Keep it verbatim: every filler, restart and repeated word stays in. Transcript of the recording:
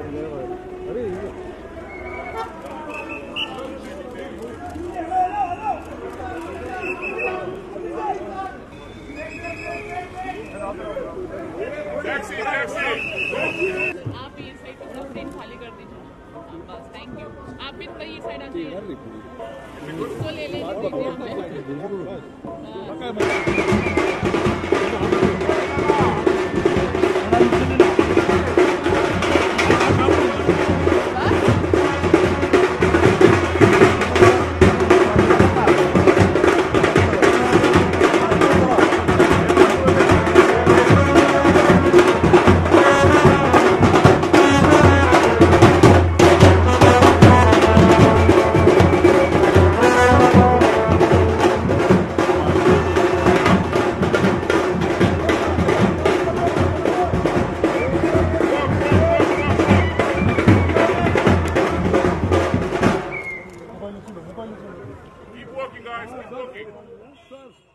आप ये साइड अपना फ्रेम खाली कर दीजिए बस। Thank you. आप भी थोड़ा ये साइड आ जाइए, उसको ले लेंगे। Keep walking, guys. Keep walking.